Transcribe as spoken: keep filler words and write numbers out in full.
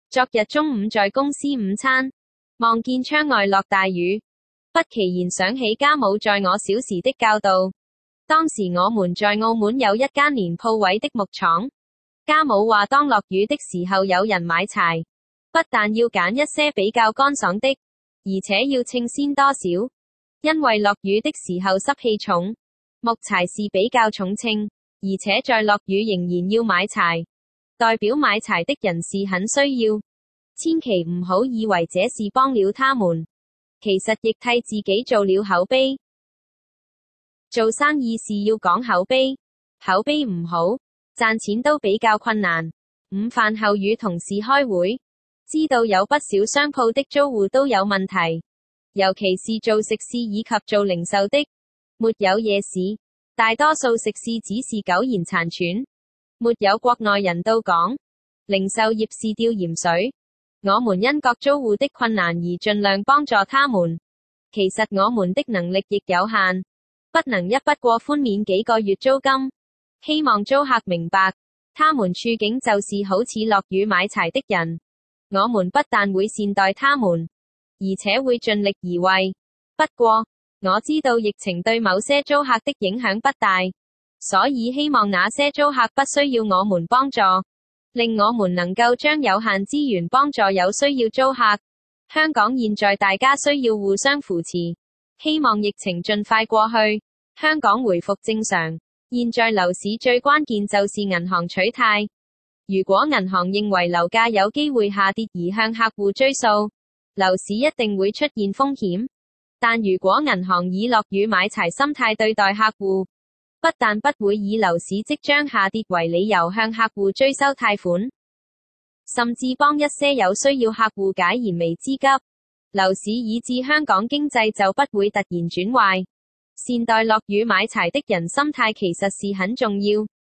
昨日中午在公司午餐，望見窗外落大雨，不期然想起家母在我小時的教導。當時我們在澳門有一間連鋪位的木廠，家母話當落雨的時候有人買柴，不但要揀一些比較乾爽的，而且要稱鮮多少，因為落雨的時候濕氣重，木柴是比較重稱，而且在落雨仍然要買柴，代表買柴的人是很需要，千祈唔好以為這是幫了他們，其實亦替自己做了口碑。做生意是要講口碑，口碑唔好，賺錢都比較困難。午飯後與同事開會，知道有不少商鋪的租戶都有問題，尤其是做食肆以及做零售的，沒有夜市，大多數食肆只是苟延殘喘，沒有國內人到港，零售業是吊鹽水。我們因各租戶的困難而盡量幫助他們，其實我們的能力亦有限，不能一筆過寬免幾個月租金，希望租客明白，他們處境就是好似落雨買柴的人，我們不但會善待他們，而且會盡力而為。不過，我知道疫情對某些租客的影響不大，所以希望那些租客不需要我們幫助，令我們能夠將有限資源幫助有需要租客。香港現在大家需要互相扶持，希望疫情盡快過去，香港回復正常。現在樓市最關鍵就是銀行取態，如果銀行認為樓價有機會下跌而向客戶追數，樓市一定會出現風險。但如果銀行以落雨買柴心態對待客戶，不但不會以樓市即將下跌為理由向客戶追收貸款，甚至幫一些有需要客戶解燃眉之急，樓市以至香港經濟就不會突然轉壞。善待落雨買柴的人心態其實是很重要。